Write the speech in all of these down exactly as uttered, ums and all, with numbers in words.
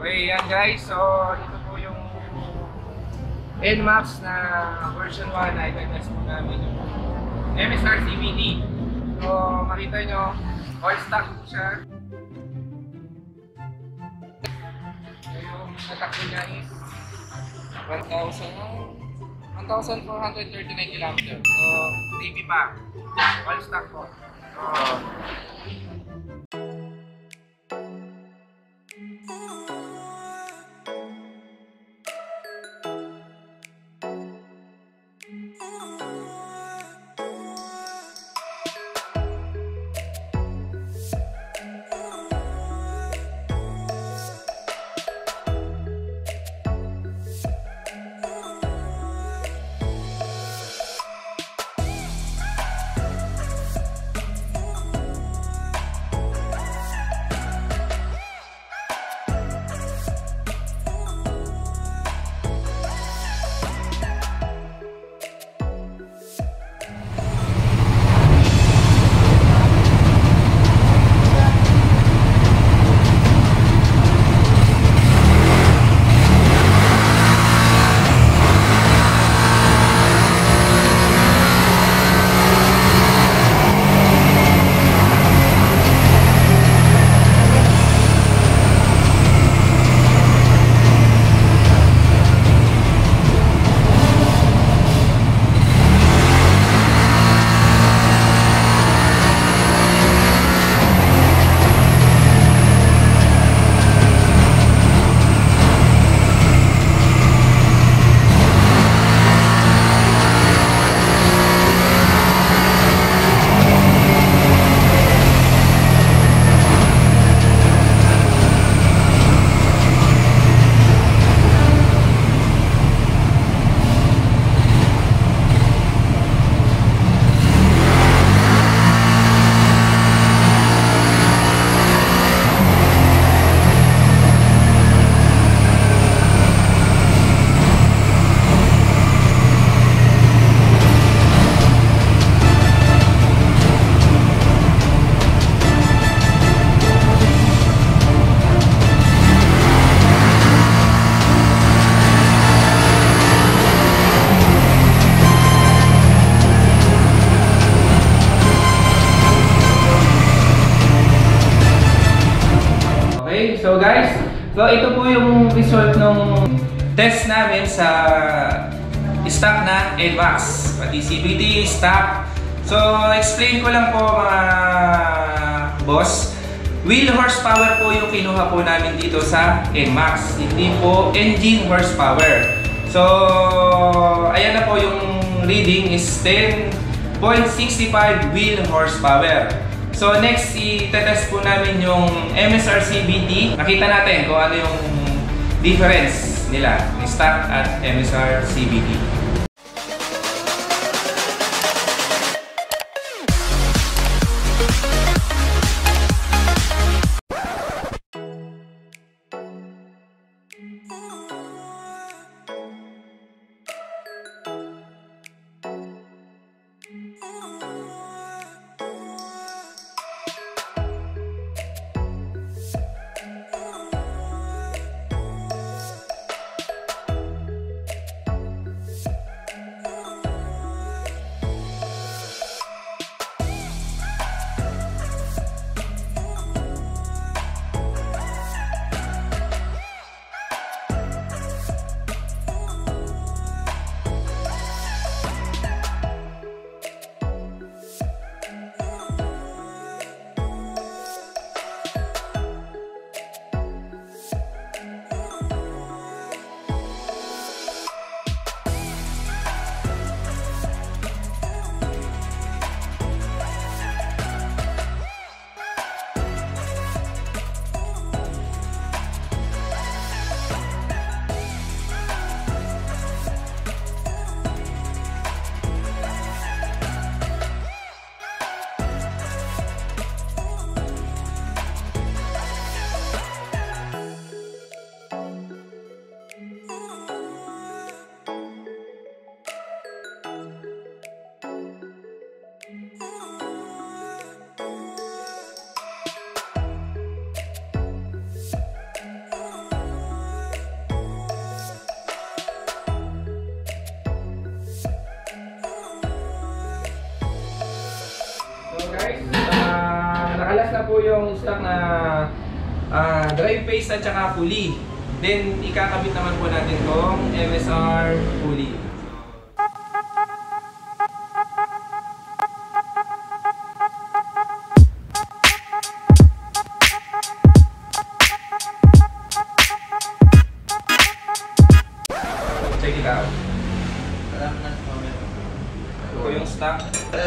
Okay, yan guys. So, ito po yung N MAX na version one na itatest po namin yung M S R C V D. So, makita nyo, all stock po siya. So, yung natakbo niya is one thousand four hundred thirty-nine kilometers. So, baby pa. All stock po. So, So guys, so ito po yung result ng test namin sa stock na N MAX, pati C V D, stock. So explain ko lang po mga boss, wheel horsepower po yung kinuha po namin dito sa N MAX, hindi po engine horsepower. So ayan na po yung reading is ten point six five wheel horsepower. So next, i-test po namin yung M S R C V D. Nakita natin kung ano yung difference nila ni stock at M S R C V D. guys, uh, nakalas na po yung stock na uh, drive phase at saka pulley. Then ikakabit naman po natin tong M S R pulley. Check it out. Ito po yung stock.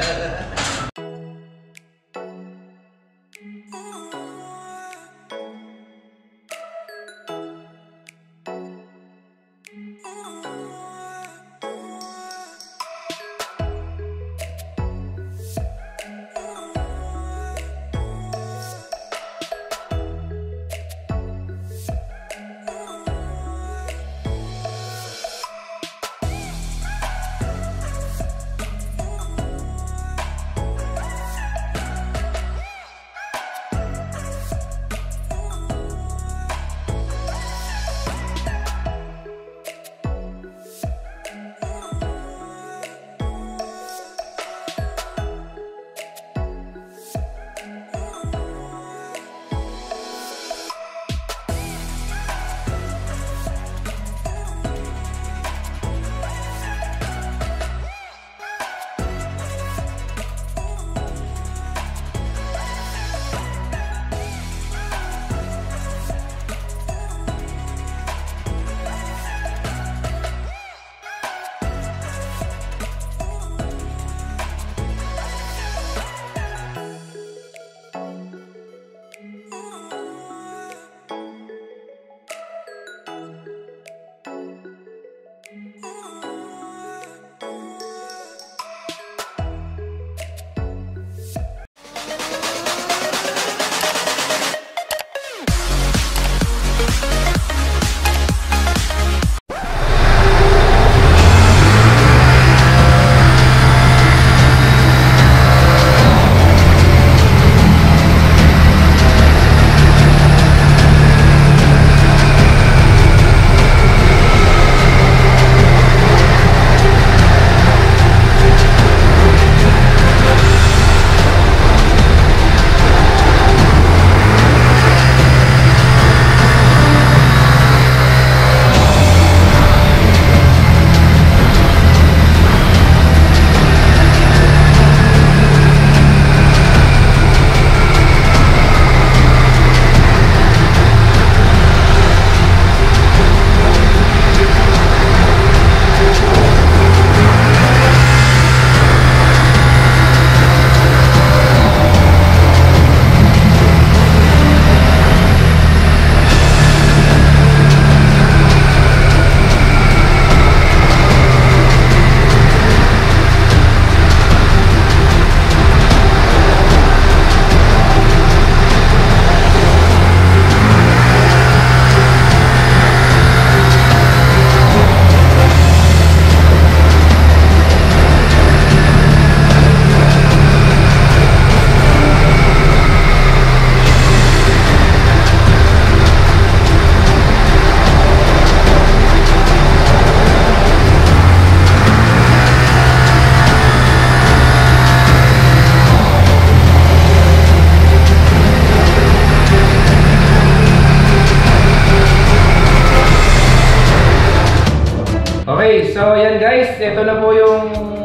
Okay, so yan guys, ito na po yung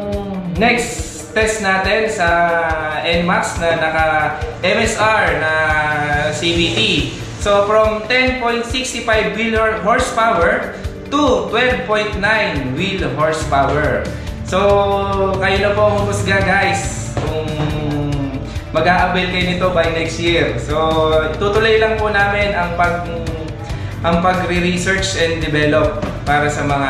next test natin sa N MAX na naka M S R na C V T. So from ten point six five wheel horsepower to twelve point nine wheel horsepower. So kayo na po humusga guys kung mag-a-avail kayo nito by next year. So tutuloy lang po namin ang pag ang pagre-research and develop para sa mga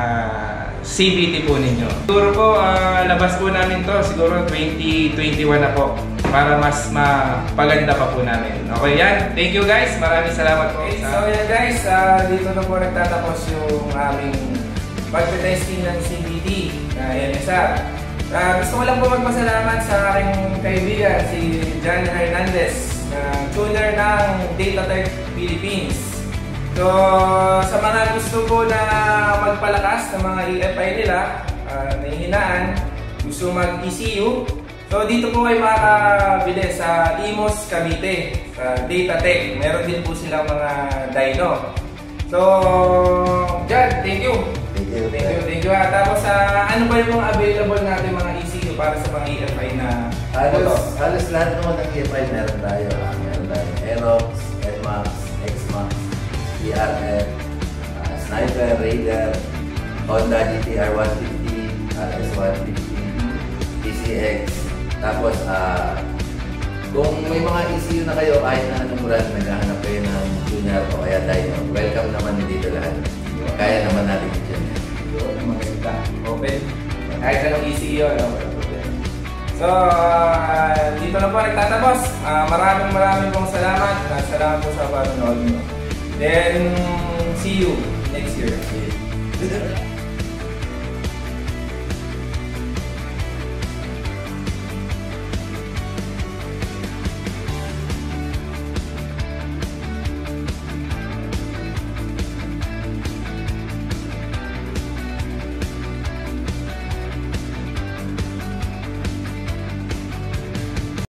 C V T po ninyo. Siguro po uh, labas po namin to siguro twenty twenty-one na po para mas mapaganda pa po namin. Okay yan. Thank you guys. Maraming salamat po. Okay, so yan guys, uh, dito na po nagtatapos yung aming pagpe-testing ng C V T na N S R. Uh, gusto ko lang po magpasalamat sa aking kaibigan si John Hernandez, na tuner ng Datatech Philippines. So, sa mga gusto po na magpalakas ng mga E F I nila, uh, nahihinaan, gusto mag-E C U, So dito po kayo makakabili sa Imos Cavite, sa Datatech. Meron din po silang mga dyno. So, Jad, thank you. Thank you. Thank you, thank you. Ah, tapos, uh, ano ba yung mga available natin mga E C U para sa mga E F I na Halos, motor? halos lahat naman ng E F I meron tayo. Ah, meron tayo Aerox, N MAX, X-Max, D R F, uh, Sniper, Raider, Honda G T R one fifty, R S one fifty, T C X. Tapos, ah, kung may mga E C U na kayo, kahit na anong brand, naghahanap kayo ng tuner o kaya dyno, welcome naman dito lahat. Kaya naman natin dyan. Yun, maganda. Open. Kahit anong E C U, ano? So, uh, dito na po nagtatapos. Uh, maraming maraming pong salamat. Uh, salamat po sa panonood nyo. Then, see you next year.